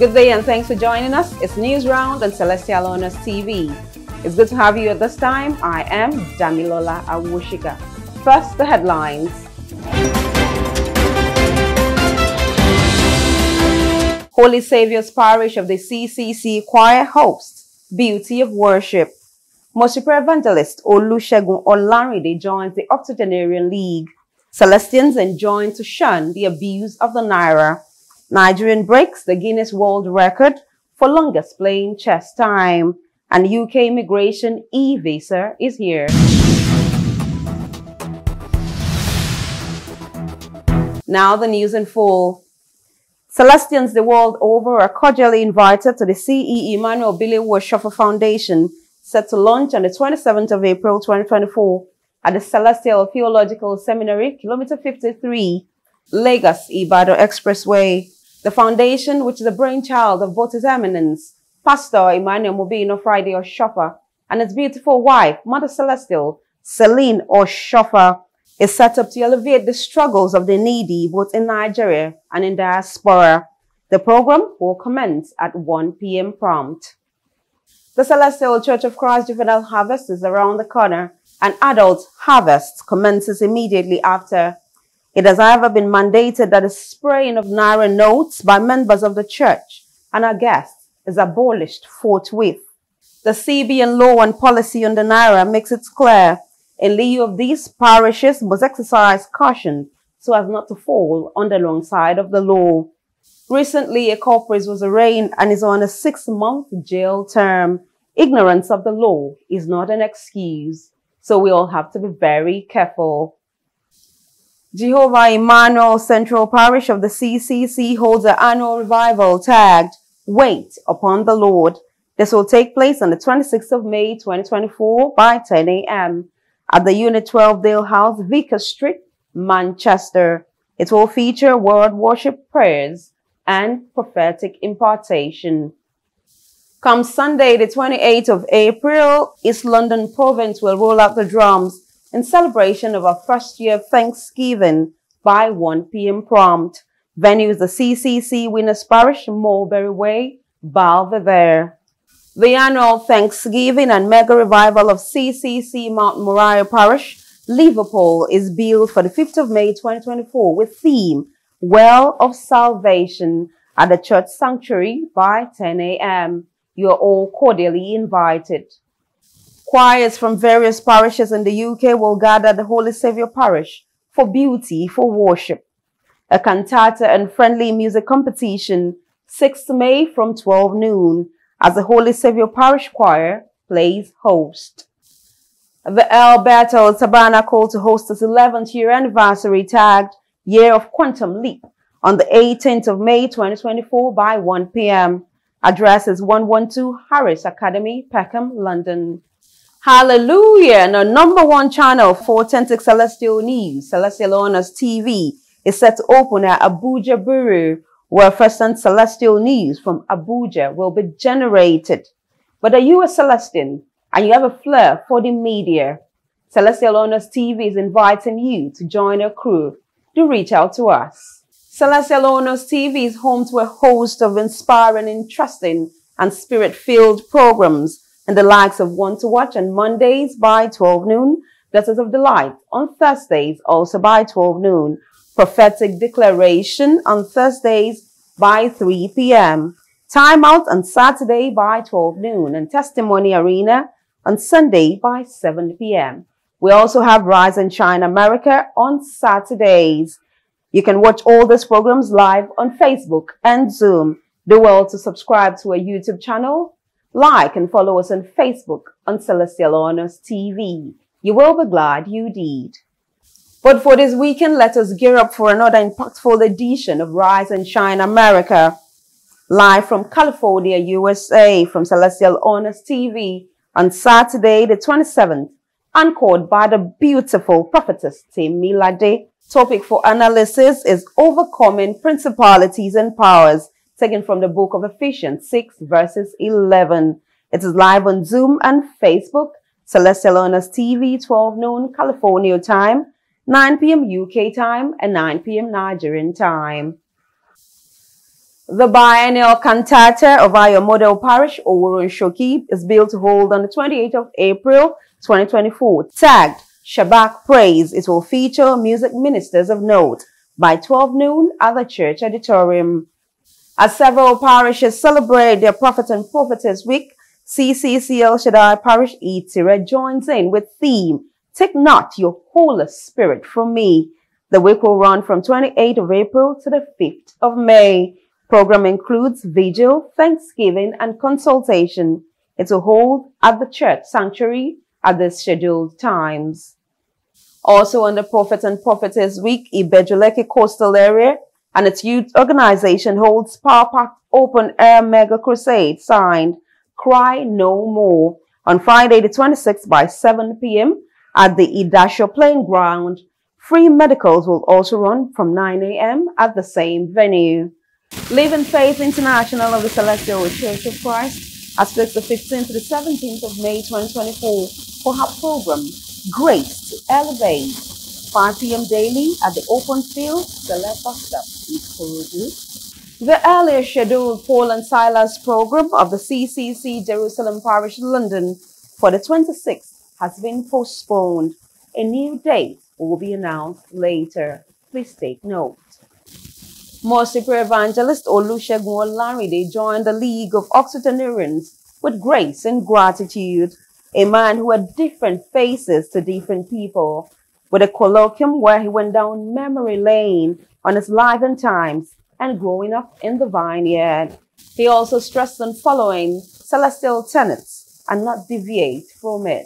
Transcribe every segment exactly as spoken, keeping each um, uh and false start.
Good day and thanks for joining us. It's News Round on Celestial Honors T V. It's good to have you at this time. I am Damilola Awushika. First, the headlines. Holy Saviour's Parish of the C C C Choir hosts Beauty of Worship. Most Super Evangelist Olusegun Olanride joins the Octogenarian League. Celestians enjoin to shun the abuse of the Naira. Nigerian breaks the Guinness World Record for longest playing chess time. And U K immigration e-visa is here. Now the news in full. Celestians the world over are cordially invited to the C E Emmanuel Billy Shoffer Foundation, set to launch on the twenty-seventh of April twenty twenty-four at the Celestial Theological Seminary, Kilometer fifty-three, Lagos Ibadan Expressway. The foundation, which is the brainchild of both His Eminence, Pastor Emmanuel Mobino Friday Oshoffer, and his beautiful wife, Mother Celestial, Celine Oshoffer, is set up to elevate the struggles of the needy both in Nigeria and in diaspora. The program will commence at one p m prompt. The Celestial Church of Christ Juvenile Harvest is around the corner, and adult harvest commences immediately after. It has however been mandated that the spraying of Naira notes by members of the church and our guests is abolished forthwith. The C B N law and policy on the Naira makes it clear, in lieu of these parishes must exercise caution so as not to fall on the wrong side of the law. Recently, a culprit was arraigned and is on a six-month jail term. Ignorance of the law is not an excuse, so we all have to be very careful. Jehovah Emmanuel Central Parish of the C C C holds an annual revival tagged Wait Upon the Lord. This will take place on the twenty-sixth of May twenty twenty-four by ten a m at the Unit twelve Dale House, Vicar Street, Manchester. It will feature word worship, prayers, and prophetic impartation. Come Sunday, the twenty-eighth of April, East London Province will roll out the drums in celebration of our first year of Thanksgiving by one p m prompt. Venue is the C C C Winners Parish, Mulberry Way, Belvedere. The annual Thanksgiving and Mega Revival of C C C Mount Moriah Parish, Liverpool, is billed for the fifth of May twenty twenty-four with theme Well of Salvation at the Church Sanctuary by ten a m You are all cordially invited. Choirs from various parishes in the U K will gather at the Holy Saviour Parish for Beauty for Worship. A cantata and friendly music competition, sixth of May from twelve noon, as the Holy Saviour Parish Choir plays host. The El Betel Tabernacle to host its eleventh year anniversary tagged Year of Quantum Leap on the eighteenth of May twenty twenty-four by one p m Address is one twelve Harris Academy, Peckham, London. Hallelujah! And our number one channel for authentic celestial news, Celestial Honors T V, is set to open at Abuja Bureau, where first-hand celestial news from Abuja will be generated. But are you a Celestian and you have a flair for the media? Celestial Honors T V is inviting you to join our crew. Do reach out to us. Celestial Honors T V is home to a host of inspiring, interesting, and spirit-filled programs, and the likes of One to Watch on Mondays by twelve noon, Letters of Delight on Thursdays also by twelve noon, Prophetic Declaration on Thursdays by three p m, Time Out on Saturday by twelve noon, and Testimony Arena on Sunday by seven p m We also have Rise and Shine America on Saturdays. You can watch all these programs live on Facebook and Zoom. Do well to subscribe to our YouTube channel. Like and follow us on Facebook on Celestial Honors T V. You will be glad you did. But for this weekend, let us gear up for another impactful edition of Rise and Shine America. Live from California, U S A, from Celestial Honors T V on Saturday the twenty-seventh, anchored by the beautiful prophetess Temilade. Topic for analysis is Overcoming Principalities and Powers, taken from the book of Ephesians six verses eleven. It is live on Zoom and Facebook. Celestial Honors T V, twelve noon California time, nine p m U K time, and nine p m Nigerian time. The biennial cantata of our model parish, Oworo Shoki, is built to hold on the twenty-eighth of April, twenty twenty-four. Tagged Shabbat Praise, it will feature music ministers of note by twelve noon at the church auditorium. As several parishes celebrate their Prophet and Prophetess Week, C C C El Shaddai Parish Itire joins in with theme, Take Not Your Holy Spirit from Me. The week will run from twenty-eighth of April to the fifth of May. Program includes vigil, thanksgiving, and consultation. It will hold at the church sanctuary at the scheduled times. Also on the Prophet and Prophetess Week, Ibejuleke Coastal Area and its youth organization holds Power Packed Open Air Mega Crusade signed Cry No More on Friday the twenty-sixth by seven p m at the Idasho Playing Ground. Free medicals will also run from nine a m at the same venue. Living Faith International of the Celestial Church of Christ has fixed the fifteenth to the seventeenth of May twenty twenty-four for her program, Grace to Elevate, five p m daily at the open field, Select Bus Stop, East Korodu. The earlier scheduled Paul and Silas program of the C C C Jerusalem Parish, London, for the twenty-sixth has been postponed. A new date will be announced later. Please take note. Mercy Prayer Evangelist Olusegun Olarinde joined the League of Octogenarians with grace and gratitude, a man who had different faces to different people, with a colloquium where he went down memory lane on his life and times and growing up in the vineyard. He also stressed on following celestial tenets and not deviate from it.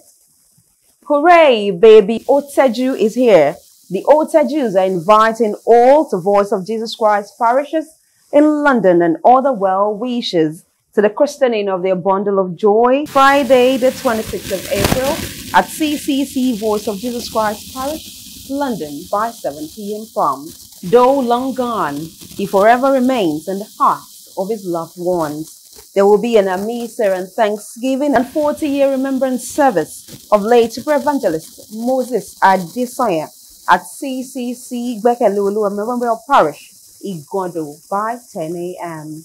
Hooray, baby, Oteju is here. The Otejus are inviting all to Voice of Jesus Christ parishes in London and other well-wishers to the christening of their bundle of joy, Friday the twenty-sixth of April at C C C Voice of Jesus Christ Parish, London by seven p m prompt. Though long gone, he forever remains in the hearts of his loved ones. There will be an Amisa and Thanksgiving and forty-year remembrance service of late Super Evangelist Moses Adesanya at C C C Gbekelulu Memorial Parish, Igodo by ten a m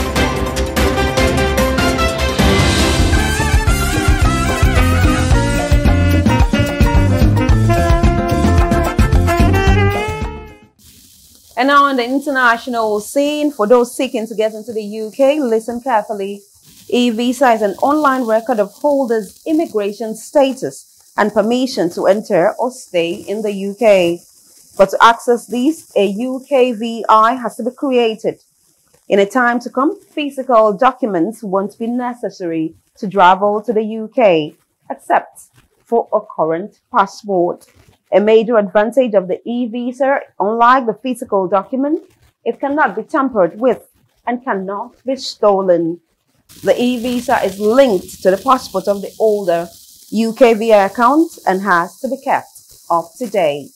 And now on the international scene, for those seeking to get into the U K, listen carefully. E-Visa is an online record of holders' immigration status and permission to enter or stay in the U K. But to access these, a U K V I has to be created. In a time to come, physical documents won't be necessary to travel to the U K, except for a current passport. A major advantage of the e-visa, unlike the physical document, it cannot be tampered with and cannot be stolen. The e-visa is linked to the passport of the older U K V I account and has to be kept up to date.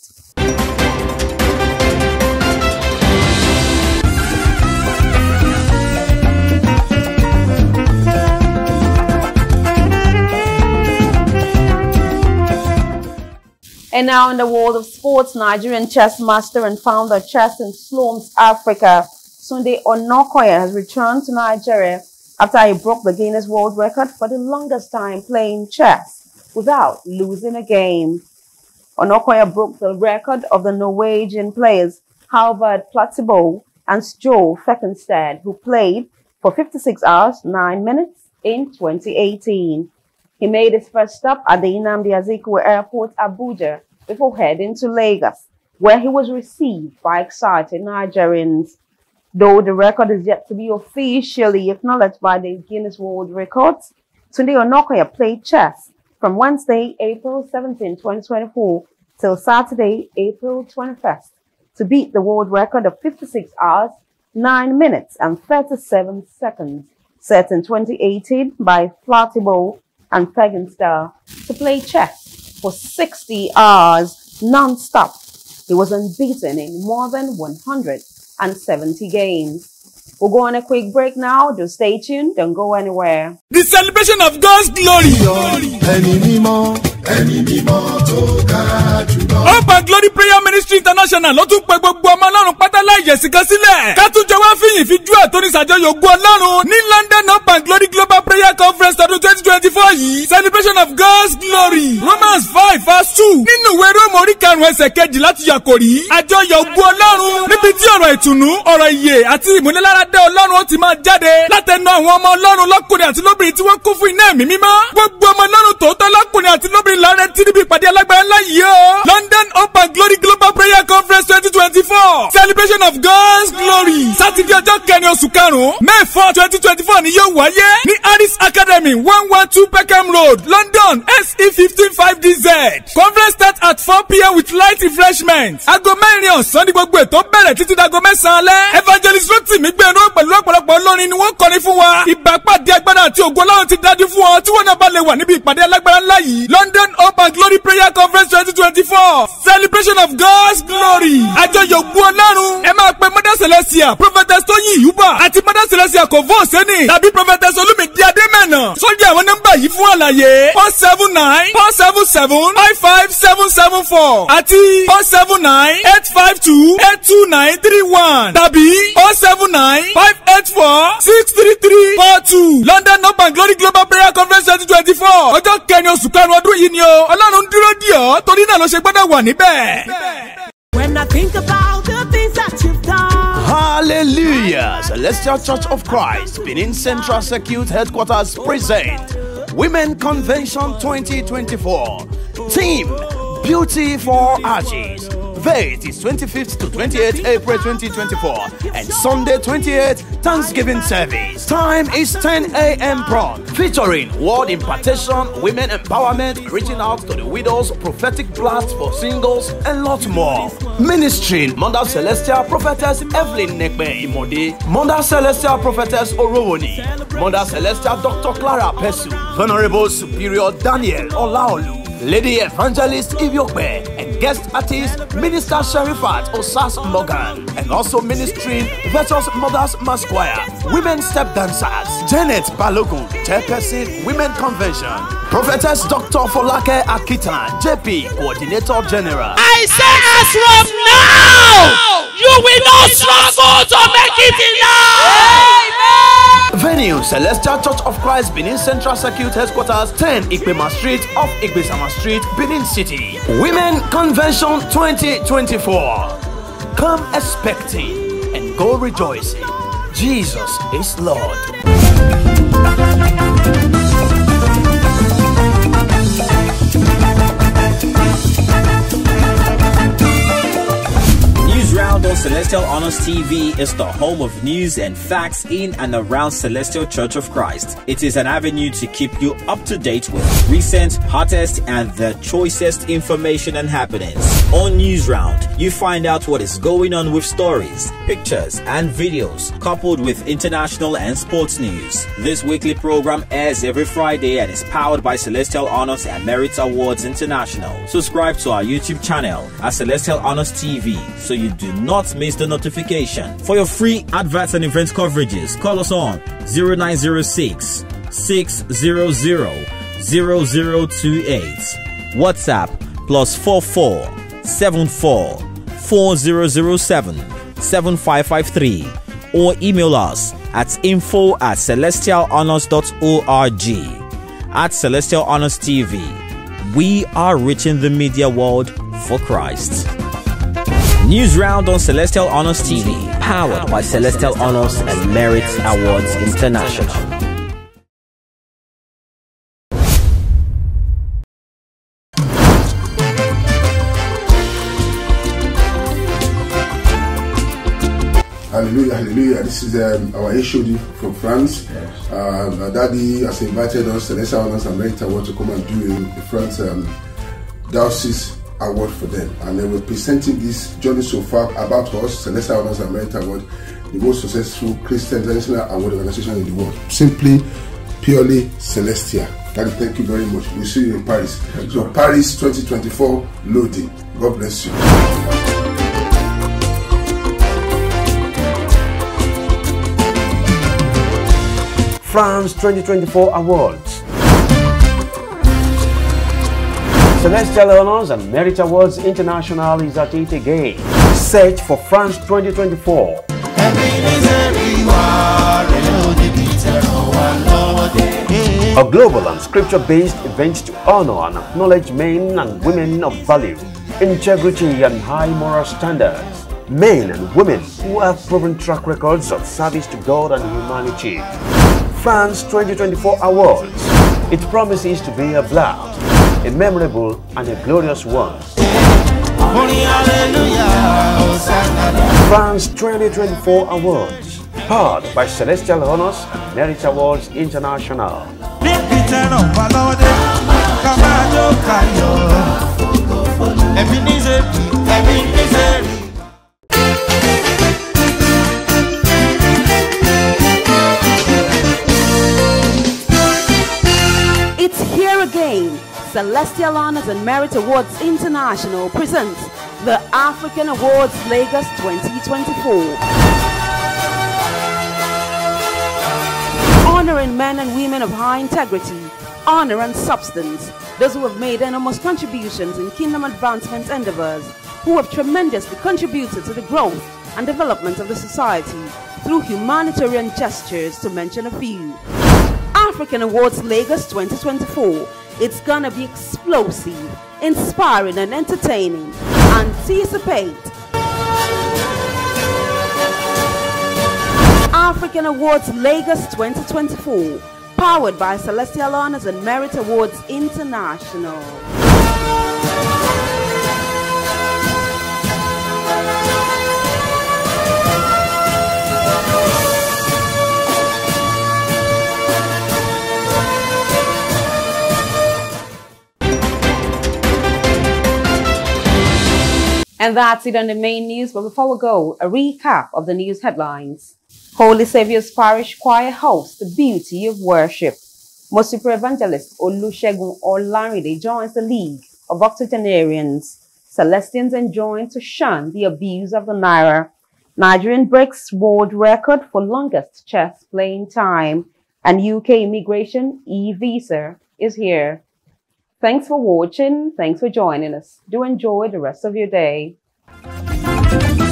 And now in the world of sports, Nigerian chess master and founder of Chess in Slums Africa, Sunday Onokoya, has returned to Nigeria after he broke the Guinness World Record for the longest time playing chess without losing a game. Onokoya broke the record of the Norwegian players Halvard Platibo and Joe Feckenstad, who played for fifty-six hours, nine minutes in twenty eighteen. He made his first stop at the Nnamdi Azikiwe Airport, Abuja, before heading to Lagos, where he was received by excited Nigerians. Though the record is yet to be officially acknowledged by the Guinness World Records, Tunde Onokoya played chess from Wednesday, April seventeenth, twenty twenty-four, till Saturday, April twenty-first, to beat the world record of fifty-six hours, nine minutes and thirty-seven seconds, set in twenty eighteen by Platibo and Feckenstad, to play chess for sixty hours non-stop. He was unbeaten in more than one hundred seventy games. We'll go on a quick break now. Just stay tuned. Don't go anywhere. The celebration of God's glory. Hope and Glory Prayer Ministry International ló tún pe gbogbo ọmọ Ọlọ́run pátá láì yẹ̀sìn kan sílẹ̀. Ká tún jọ wá fìyìn fi jú àtòní ìsàjọyọ̀ ògo Ọlọ́run ní London Hope and Glory Global Prayer Conference ọdún twenty twenty-four yìí. Celebration of God's glory. Romans five verse two. Nínú ìwé Róòmù orí karùn-ún ẹsẹ̀ kejì láti yàkòrí. Àjọyọ̀ ògo Ọlọ́run níbi tí ọ̀rọ̀ ìtùnú, ọ̀rọ̀ ìyè àti ìmúniláradá Ọlọ́run ó ti máa jáde látẹnu àwọn ọmọ Ọlọ́run lọ́kùnrin àti lóbìnrin tí wọ́n kún fún iná ẹ̀mí mímọ́. Gbogbo ọmọ Ọlọ́run tòótọ́ lọ́kùnrin àti lóbìnrin lára tí níbi ìpàdé alágbára ńlá yìí o. London Hope and Glory Global Prayer Conference twenty twenty-four. Celebration of God's glory. Sátidé ọjọ́ kẹrin oṣù karùn-ún May four twenty twenty-four ni yóò wáyé ní Harris Academy one one two Peckham Road, London S E fifteen five D Z. Conference start at four p m with light refreshments. Aago mẹ́rin ọ̀sán ní gbogbo ètò bẹ̀rẹ̀ títí dago mẹ́sàn-án alẹ́. Evangelist Rotimi gbẹ̀rún pẹ̀lú ọ̀pọ̀lọpọ̀ olórin ni wọ́n kọrin fún wa. Ìbápàdé agbára àti ògo Ọlọ́run ti dájú fún ọ tí wọ́n náà bá lè wà níbi ìpàdé alágbára ńlá yìí. London Hope and Glory Prayer Conference twenty twenty-four. Celebration of God's glory. Àjọyọ̀ ògo Ọlọ́run. Ẹ máa pe Mother Celestia, Prophetess Tóyìn Yuba àti Mother Celestia Kòfó Òsénì tàbí Prophetess Olúmídé Adémẹ́nà. Sọ́jà àwọn nọ́mbà yìí fún àlàyé four seven nine four seven seven five five seven seven four àti four seven nine eight five two eight two nine three one tàbí four seven nine five eight four six three three four two. London Hope and Glory Global Prayer Conference twenty twenty-four. Ọjọ́ kẹrin oṣù karùn-ún ọdún yìí ni o. Ọlọ́run dúró dì ọ́ torí náà ló ṣe gbọ́dọ̀ wà níbẹ̀. When I think about the things that you've done. Hallelujah! Celestial Church of Christ, Benin Central Circuit Headquarters present Women Convention twenty twenty-four. Theme: Beauty for Arches. Date is twenty-fifth to twenty-eighth April twenty twenty-four and Sunday twenty-eighth Thanksgiving service. Time is ten a m prompt. Featuring word impartation, women empowerment, reaching out to the widows, prophetic blast for singles, and lot more. Ministry: Mother Celestial Prophetess Evelyn Nekbe Imode, Mother Celestial Prophetess Orowoni, Mother Celestial Doctor Clara Pesu, Venerable Superior Daniel Olaolu, Lady Evangelist Ivyope, and guest artist Minister Sherifat Osas Morgan, and also ministering Virtuous Mothers Masquire, Women Step Dancers, Janet Balogun, Chairperson Women Convention, Prophetess Doctor Folake Akitan, J P Coordinator General. I say as from now, you will not struggle to make it in life. Venue: Celestial Church of Christ, Benin Central Circuit Headquarters, ten Ikpema Street off Igbesama Street, Benin City. Women Convention twenty twenty-four. Come expecting and go rejoicing. Jesus is Lord. Round on Celestial Honors T V is the home of news and facts in and around Celestial Church of Christ. It is an avenue to keep you up to date with recent, hottest, and the choicest information and happenings. On News Round, you find out what is going on with stories, pictures, and videos, coupled with international and sports news. This weekly program airs every Friday and is powered by Celestial Honors and Merit Awards International. Subscribe to our YouTube channel at Celestial Honors T V so you do not miss the notification. For your free adverts and event coverages, call us on zero nine zero six, six zero zero, zero zero two eight. WhatsApp plus four four seven four four zero zero seven seven five five three or email us at info at celestial honors dot org. At Celestial Honors T V, we are reaching the media world for Christ. News Round on Celestial Honors T V, powered by Celestial Honors and Merit Awards International. Hallelujah, hallelujah. This is um, our H O D from France. Yes. Um, our daddy has invited us, Celestial Honors and Merit Award, to come and do a, a France um, diocese award for them, and then we're presenting this journey so far about us, Celestial Honors and Merit Award, the most successful Christian international award organization in the world. Simply, purely Celestial. Daddy, thank you very much. We'll see you in Paris. So Paris twenty twenty-four loading. God bless you. France twenty twenty-four Awards. Celestial Honors and Merit Awards International is at it again. Search for France twenty twenty-four. A global and scripture-based event to honor and acknowledge men and women of value, integrity and high moral standards. Men and women who have proven track records of service to God and humanity. France twenty twenty-four Awards. It promises to be a blast, a memorable and a glorious one. France twenty twenty-four Awards, powered by Celestial Honors and Merit Awards International. It's here again. Celestial Honors and Merit Awards International presents the African Awards Lagos twenty twenty-four. Honoring men and women of high integrity, honor and substance, those who have made enormous contributions in kingdom advancement endeavors, who have tremendously contributed to the growth and development of the society through humanitarian gestures, to mention a few. African Awards Lagos twenty twenty-four. It's gonna be explosive, inspiring and entertaining. Anticipate African Awards Lagos twenty twenty-four, powered by Celestial Honors and Merit Awards International. And that's it on the main news. But before we go, a recap of the news headlines. Holy Saviour's Parish Choir hosts the beauty of worship. Most Super Evangelist Olusegun Olanride joins the League of Octogenarians. Celestians enjoin to shun the abuse of the Naira. Nigerian breaks world record for longest chess playing time. And U K immigration e-visa is here. Thanks for watching. Thanks for joining us. Do enjoy the rest of your day.